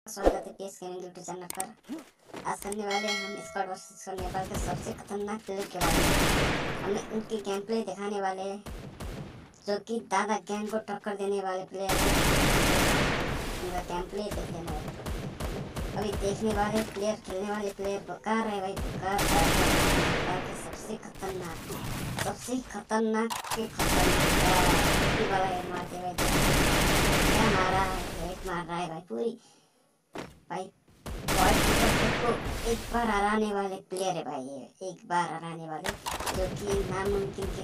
स्वागत है PS gaming YouTube channel पर। आज करने वाले हम स्क्वाड वर्सेस नेपाल के सबसे खतरनाक प्लेयर के बारे में। हमें उनकी गेम प्ले दिखाने वाले हैं जो कि दादा गैंग को टक्कर देने वाले प्लेयर हैं। उनका गेम प्ले देख लेना है। अभी देखने वाले प्लेयर, खेलने वाले प्लेयर बेकार है भाई, बेकार के सबसे खतरनाक के खतरनाक वाला एक मारते भाई, क्या मारा है, एक मार रहा है भाई पूरी भाई। को एक बार हराने वाले प्लेयर है भाई, ये एक बार हराने वाले जो कि नामुमकिन के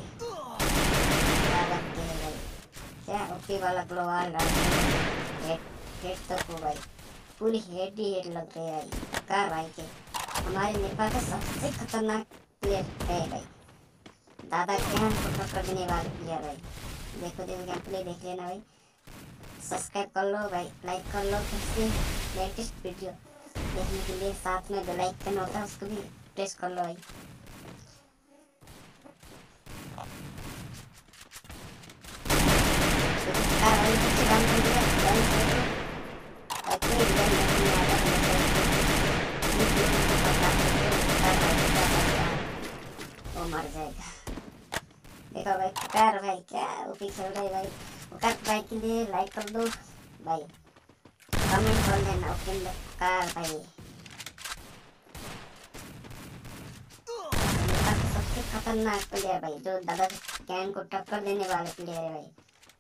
भाई। क्या ओपी वाला ग्लोवाल हेड तक हो भाई, पूरी हेड ही हेड लग रही है भाई। कार भाई के हमारे नेपाल का सबसे खतरनाक प्लेयर है भाई, दादा गैंग को टक्कर देने वाले प्लेयर भाई। देखो गेम प्ले देख लेना भाई, सब्सक्राइब कर लो भाई, लाइक कर लो। फिर लेटेस्ट वीडियो देखने के लिए साथ में बेल आइकन होता है, उसको भी प्रेस कर लो भाई। वो मर जाएगा। देखो भाई कार भाई क्या ओपी खेल रहे भाई। कार भाई के लिए लाइक कर दो भाई, कमेंट कर देना ओके कार भाई। सबसे खतरनाक प्लेयर भाई, जो दादा गैंग को टक्कर देने वाले प्लेयर है भाई।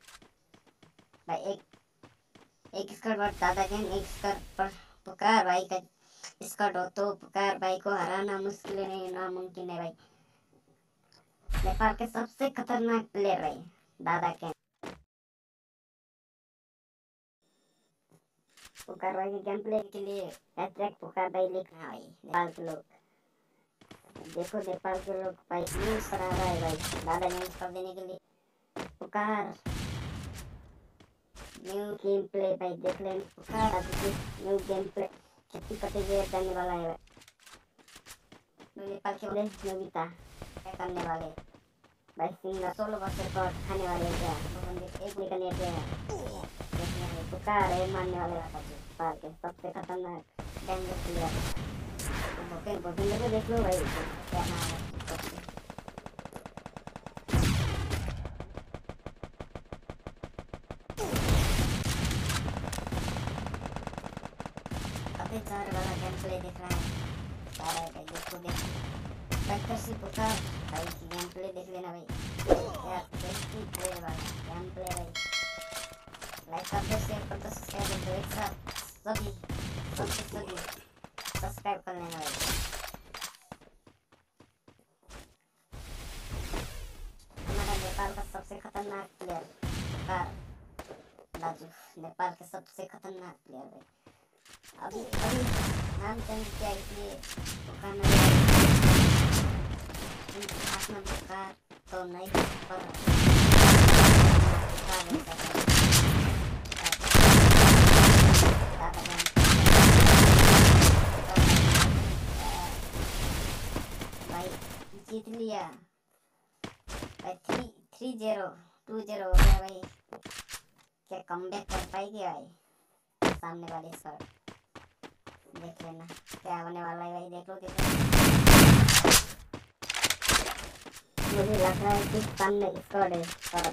एक स्क्वाड पर दादा गैंग, एक स्क्वाड पर पुकार भाई का स्क्वाड हो तो पुकार भाई को हराना मुश्किल नहीं, नामुमकिन है भाई। नेपाल के सबसे खतरनाक प्लेयर भाई दादा गैंग। पुकार भाई के गेम प्ले के लिए हैशटैग पुकार भाई लिखना भाई। नेपाल के लोग देखो, नेपाल के लोग भाई न्यूज पर आ रहा है भाई, दादा न्यूज कर देने के लिए पुकार न्यू गेम प्ले भाई देख लें। पुकार न्यू गेम प्ले खेती करते हुए करने वाला है भाई। नेपाल के वाले नोबिता क्या करने वाले भाई, सिंगल सोलो वर्सेस रिकॉर्ड खाने वाले क्या एक निकलने के पुकार है मारने वाले नेपाल के सबसे खतरनाक डेंजर प्लेयर। भूपेंद्र को देख लो भाई, क्या नाम है। अभी 4 वाला गेम प्ले दिख रहा है सारा भाई, देखो बैकर से पुकार भाई की गेम प्ले देख लेना भाई। क्या टेस्टी प्ले वाला गेम प्ले भाई। लाइक कर दो, शेयर कर दो, सब्सक्राइब कर दो, एक साथ सभी सब्सक्राइब कर लेना भाई। हमारा नेपाल का सबसे खतरनाक प्लेयर पुकार दाजू, नेपाल के सबसे खतरनाक प्लेयर भाई। अभी नाम चेंज किया इसलिए पुकार पुकार तो नहीं पर भाई जीत लिया भाई। 3-0 हो गया भाई। क्या कमबैक कर पाएगी भाई सामने वाले स्क्वाड, देख लेना क्या होने वाला है भाई। देख लो मुझे लग रहा है कि सामने स्क्वाड है और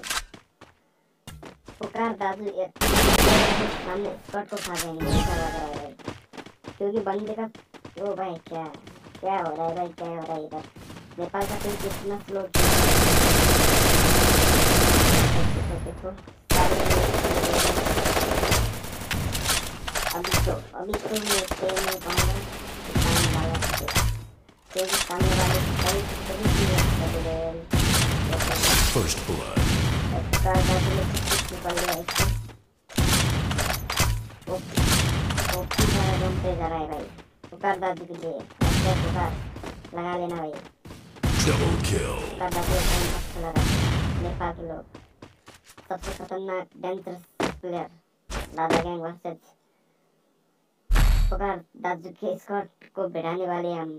पुकार दादू सामने स्क्वाड को खा जाएंगे ऐसा लग रहा है भाई, क्योंकि बंदे का ओ भाई क्या हो रहा है भाई, क्या हो रहा है इधर। नेपाल का टीम कितना स्लो देखो। अभी तो मैं खेल नहीं पाऊंगा क्योंकि सामने वाले First blood. पुकार दादू के लिए पुकार लगा लेना भाई। Double kill. नेपाल के लोग सबसे खतरनाक dangerous player Dada gang versus Pukar Dadu के स्क्वाड को भिड़ाने वाले हम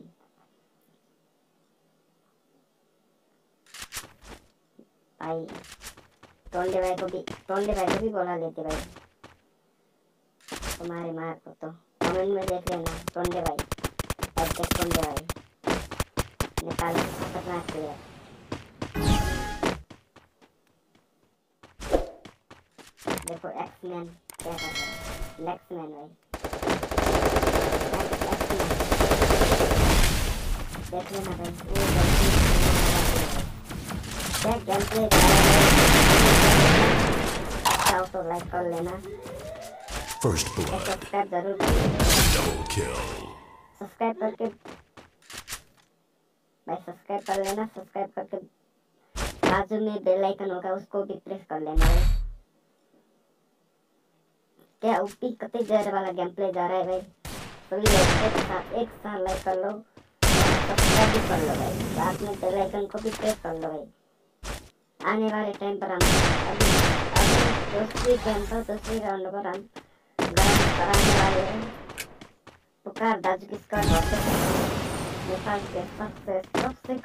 भाई। टोंडे भाई को भी बोला लेते भाई। तुम्हारे मार को तो कमेंट में देख लेना। टोंडे भाई, टोंडे भाई, नेपाल के खतरनाक प्लेयर। देखो एक्समैन क्या कर रहा है, लेक्समैन भाई, देख लेना भाई। क्या गेम प्ले अच्छा हो तो लाइक कर लेना, First blood. सब्सक्राइब जरूर कर लेना। Double kill. सब्सक्राइब करके भाई सब्सक्राइब कर लेना। सब्सक्राइब करके बाजू में बेल आइकन होगा, उसको भी प्रेस कर लेना भाई। क्या ओपी कते जहर वाला गेम प्ले जा रहा है भाई। सभी लोग एक साथ लाइक कर लो, सब्सक्राइब भी कर लो भाई, साथ में बेल आइकन को भी प्रेस कर लो भाई। आने वाले टाइम पर हम अभी दूसरी गेम पर, दूसरी राउंड पर हम गरम कराने वाले हैं। पुकार दाजू की स्क्वाड वर्सेस नेपाल के सबसे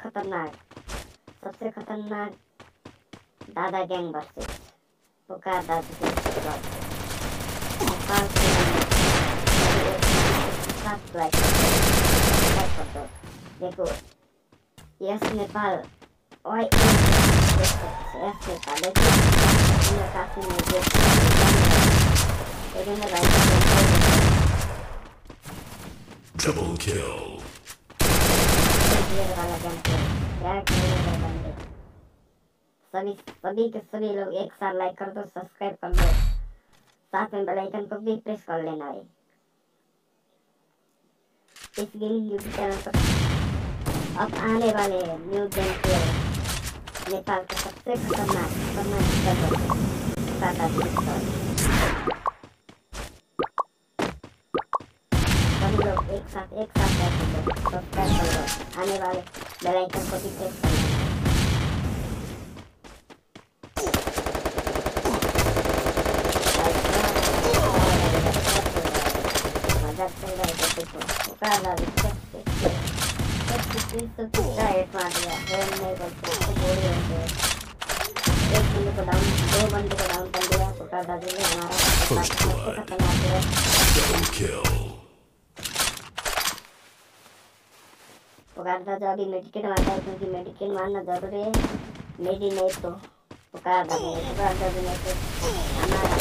खतरनाक दादा गैंग वर्सेस पुकार दाजू की स्क्वाड। नेपाल के साथ लाइक कर दो। देखो यस नेपाल, ओए यस नेपाल, देखिए काफी मुझे Double kill. वाला गेम क्या खेलेंगे बंदे। सभी के सभी लोग एक साथ लाइक कर दो, सब्सक्राइब कर दो, साथ में बेल आइकन को भी प्रेस कर लेना है। इस गेमिंग यूट्यूब चैनल पर अब आने वाले न्यू गेम प्ले नेपाल के सबसे खतरनाक सभी लोग एक साथ लाइक कर दो, सब्सक्राइब कर दो, आने वाले बेल आइकन को भी प्रेस कर दो। मजाक चल रहा है देखो, पुकार ला हेड मार दिया, नहीं बोलते बोल रहे थे। एक बंदे को डाउन, दो बंदे को डाउन कर दिया पुकार दाजू ने हमारा। First blood. Double kill. पुकार दाजू अभी मेडिकेट मारता है, क्योंकि मेडिकेट मारना जरूरी है। मेडी नहीं तो पुकार दाजू ने तो हमारा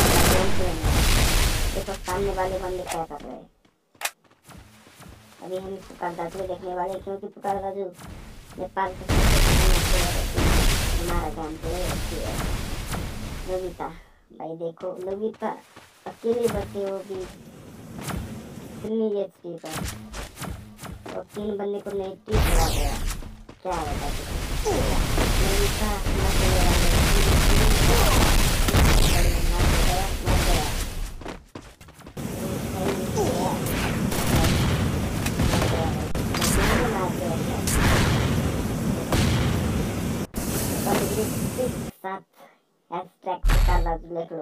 देखो सामने वाले बंदे क्या कर रहे हैं। अभी हम पुकार दाजू को देखने वाले, क्योंकि पुकार दाजू नेपाल के हमारा गेम प्ले अच्छी है। नोबिता भाई देखो, नोबिता अकेले बचे, वो भी 3 HP पर, और 3 बंदे को नेगेटिव चला गया। क्या होगा नोबिता साथ हैशटैग पुकार दाजू लिख लो।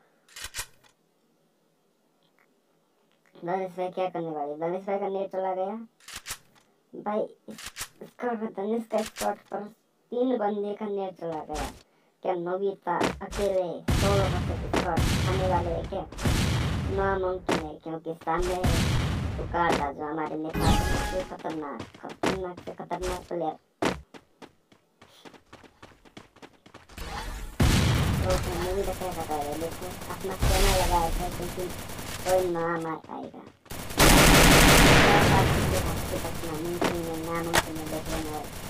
धनेश भाई क्या करने वाले, धनेश भाई का नेट चला गया भाई। इसका धनेश का स्पॉट पर 3 बंदे का नेट चला गया। क्या नोबिता अकेले 16 स्पॉट आने वाले है क्या? नामुमकिन है, क्योंकि सामने पुकार दाजू हमारे नेपाल के सबसे खतरनाक प्लेयर। मूवी का क्या कर रहा है देखो, अपना चैनल लगाया था, क्योंकि कोई नाम आएगा। नामुमकिन है, देख लेना।